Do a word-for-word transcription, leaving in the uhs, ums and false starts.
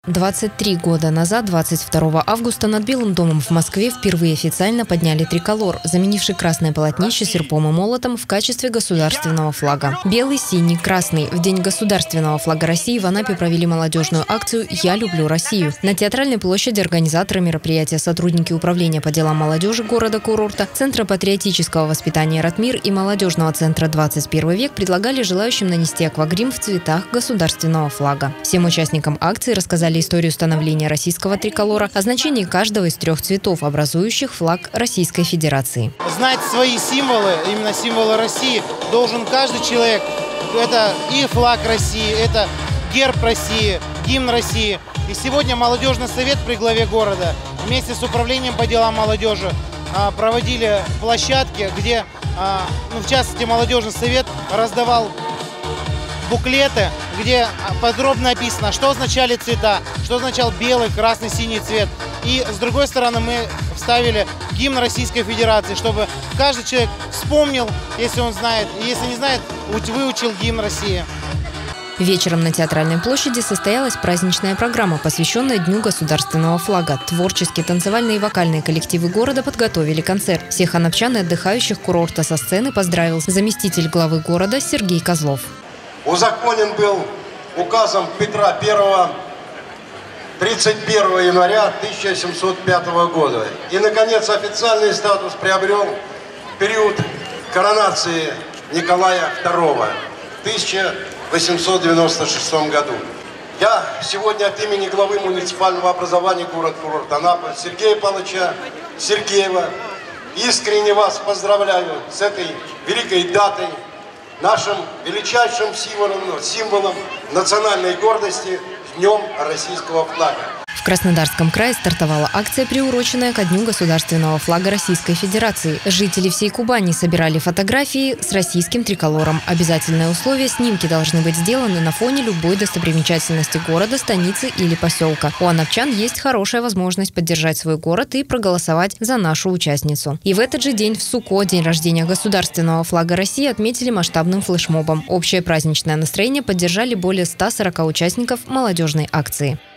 двадцать три года назад, двадцать второго августа, над Белым домом в Москве впервые официально подняли триколор, заменивший красное полотнище серпом и молотом в качестве государственного флага. Белый, синий, красный. В день государственного флага России в Анапе провели молодежную акцию «Я люблю Россию». На Театральной площади организаторы мероприятия, сотрудники управления по делам молодежи города-курорта, Центра патриотического воспитания «Ратмир» и молодежного центра «двадцать первый век» предлагали желающим нанести аквагрим в цветах государственного флага. Всем участникам акции рассказали историю становления российского триколора, о значении каждого из трех цветов, образующих флаг Российской Федерации. Знать свои символы, именно символы России, должен каждый человек. Это и флаг России, это герб России, гимн России. И сегодня молодежный совет при главе города вместе с управлением по делам молодежи проводили площадки, где, ну, в частности, молодежный совет раздавал буклеты, где подробно описано, что означали цвета, что означал белый, красный, синий цвет. И с другой стороны мы вставили гимн Российской Федерации, чтобы каждый человек вспомнил, если он знает, и если не знает, выучил гимн России. Вечером на Театральной площади состоялась праздничная программа, посвященная Дню государственного флага. Творческие, танцевальные и вокальные коллективы города подготовили концерт. Всех анапчан и отдыхающих курорта со сцены поздравил заместитель главы города Сергей Козлов. Узаконен был указом Петра Первого тридцать первого января тысяча семьсот пятого года. И, наконец, официальный статус приобрел в период коронации Николая Второго в тысяча восемьсот девяносто шестом году. Я сегодня от имени главы муниципального образования город-курорт Анапа Сергея Павловича Сергеева искренне вас поздравляю с этой великой датой, нашим величайшим символом, символом национальной гордости – Днем российского флага. В Краснодарском крае стартовала акция, приуроченная ко Дню государственного флага Российской Федерации. Жители всей Кубани собирали фотографии с российским триколором. Обязательное условие – снимки должны быть сделаны на фоне любой достопримечательности города, станицы или поселка. У анапчан есть хорошая возможность поддержать свой город и проголосовать за нашу участницу. И в этот же день в Суко, день рождения государственного флага России, отметили масштабным флешмобом. Общее праздничное настроение поддержали более ста сорока участников молодежной акции.